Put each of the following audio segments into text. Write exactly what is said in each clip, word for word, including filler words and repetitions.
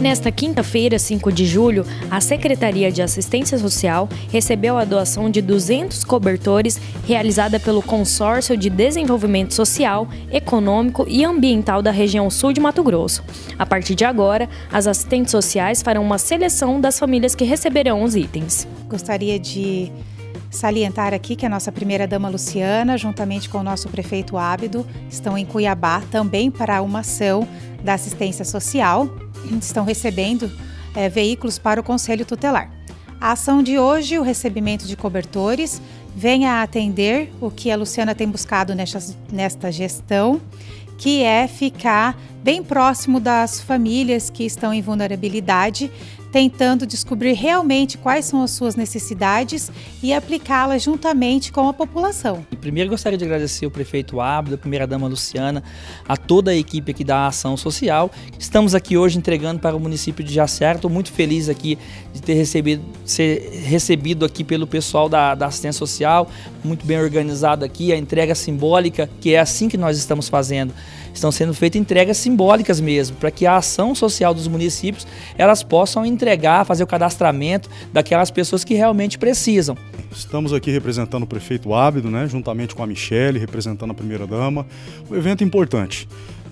Nesta quinta-feira, cinco de julho, a Secretaria de Assistência Social recebeu a doação de duzentos cobertores realizada pelo Consórcio de Desenvolvimento Social, Econômico e Ambiental da região sul de Mato Grosso. A partir de agora, as assistentes sociais farão uma seleção das famílias que receberão os itens. Gostaria de salientar aqui que a nossa primeira-dama Luciana, juntamente com o nosso prefeito Ábido, estão em Cuiabá também para uma ação da assistência social. Estão recebendo é, veículos para o Conselho Tutelar. A ação de hoje, o recebimento de cobertores, vem a atender o que a Luciana tem buscado nesta, nesta gestão, que é ficar bem próximo das famílias que estão em vulnerabilidade, tentando descobrir realmente quais são as suas necessidades e aplicá-las juntamente com a população. Primeiro gostaria de agradecer ao prefeito Ábido, a primeira-dama Luciana, a toda a equipe aqui da Ação Social. Estamos aqui hoje entregando para o município de Jaciara. Estou muito feliz aqui de ter recebido, ser recebido aqui pelo pessoal da, da assistência social, muito bem organizado aqui, a entrega simbólica, que é assim que nós estamos fazendo. Estão sendo feitas entregas simbólicas mesmo, para que a ação social dos municípios, elas possam entregar, fazer o cadastramento daquelas pessoas que realmente precisam. Estamos aqui representando o prefeito Ábido, né, juntamente com a Michele, representando a primeira-dama. Um evento importante.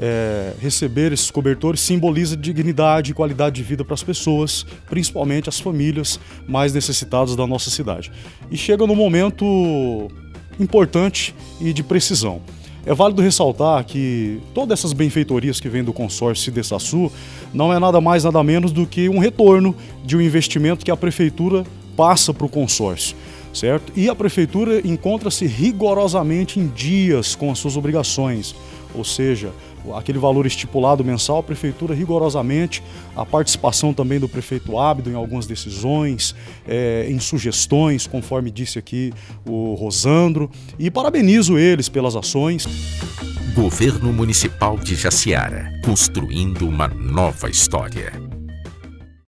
É, receber esses cobertores simboliza dignidade e qualidade de vida para as pessoas, principalmente as famílias mais necessitadas da nossa cidade. E chega num momento importante e de precisão. É válido ressaltar que todas essas benfeitorias que vêm do consórcio Cidessaçu não é nada mais, nada menos do que um retorno de um investimento que a prefeitura passa para o consórcio, certo? E a prefeitura encontra-se rigorosamente em dias com as suas obrigações, ou seja, aquele valor estipulado mensal, a prefeitura rigorosamente, a participação também do prefeito Ábido em algumas decisões, é, em sugestões, conforme disse aqui o Rosandro, e parabenizo eles pelas ações. Governo Municipal de Jaciara, construindo uma nova história.